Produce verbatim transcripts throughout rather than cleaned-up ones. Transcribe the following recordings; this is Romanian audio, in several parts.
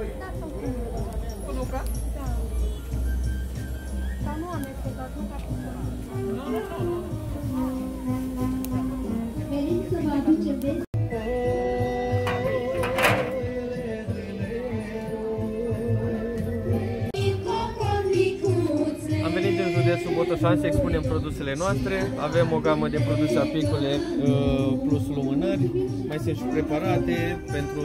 Cu nuca? Da. Dar nu am explicat, nu ca cum. Nu, nu, nu. Veniți să vă aduce vezi. Am venit din județul Botoșani să expunem produsele noastre. Avem o gamă de produse apicole plus lumânări. Mai sunt și preparate pentru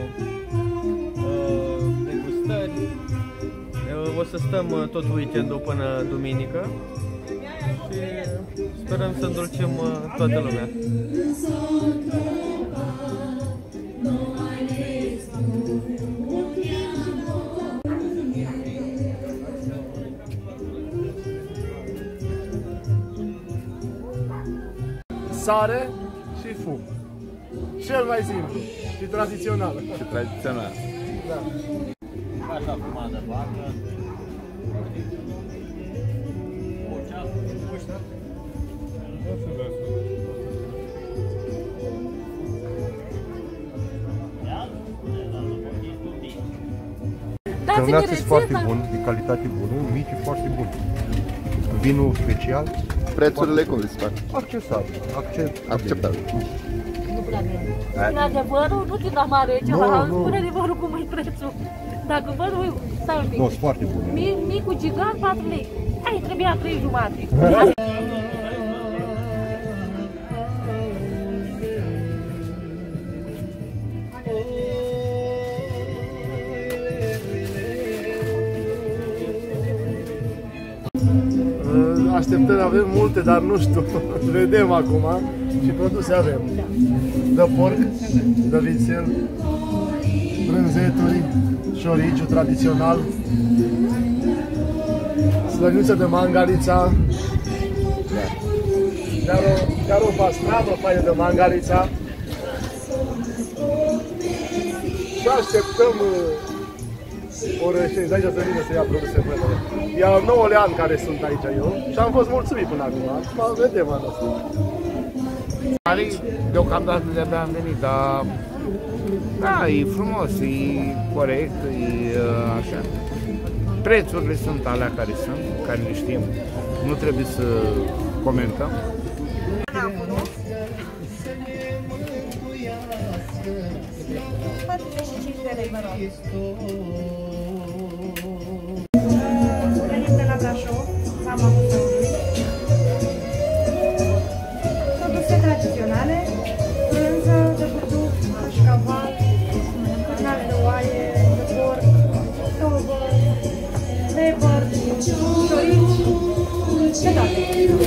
degustări. O să stăm tot weekendul până duminică și sperăm să îndulcim toată lumea. Sare și fum. Cel mai simplu și tradițional. Și tradițional. Da. Așa fumat de vacă. Cărnați sunt foarte bun, de calitate bună, mici foarte bun. Vinul special. Prețurile cum se fac? Accesabil. Accept, Acceptabil. Nu prea bine. Spune adevărul, nu din amare ceva, spune adevărul cum e prețul. Dacă văd, ui, stai un pic. Nu, sunt foarte bune. Micul gigant, patru lei. Ai, trebuia trei jumate. Așteptări avem multe, dar nu știu, vedem acum și produse avem. De porc, de vițel, brânzeturi, șoriciu tradițional, slăniuță de mangalița, chiar o, chiar o pastramă faină de mangalița și așteptăm orășeni, de aici să vină să ia produse mele. E al nouălea an care sunt aici eu și am fost mulțumit până acum. Acum vedem anul ăsta. Deocamdată de-abia am venit, dar da, e frumos, e corect, e așa. Prețurile sunt alea care sunt, care le știm. Nu trebuie să comentăm. patruzeci și cinci de lei, vă rog. Venim de la Brașov, mama Buzăului. Produse tradiționale, brânză de burduc, cașcaval, carne de oaie, de porc, de ovă, leber, șorici, de toate.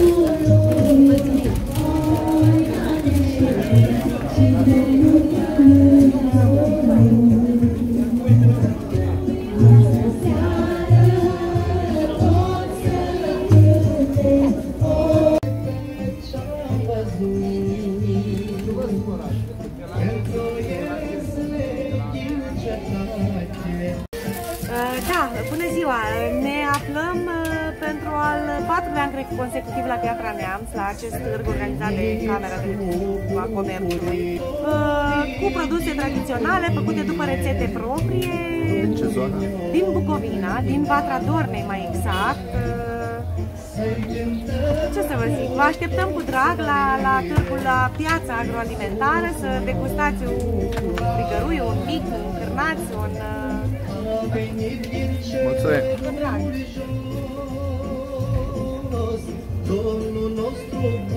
Da, bună ziua! Ne aflăm pentru al patrulea an consecutiv la Piatra Neamț, la acest târg organizat de Camera de Comerțului, cu produse tradiționale făcute după rețete proprie. Din ce zonă? Din Bucovina, din Vatra Dornei mai exact. Ce să vă zic, vă așteptăm cu drag la, la târgul, la piața agroalimentară, să degustați un frigărui, un mic, un cârnaț, un... Mulțumesc! Cu drag!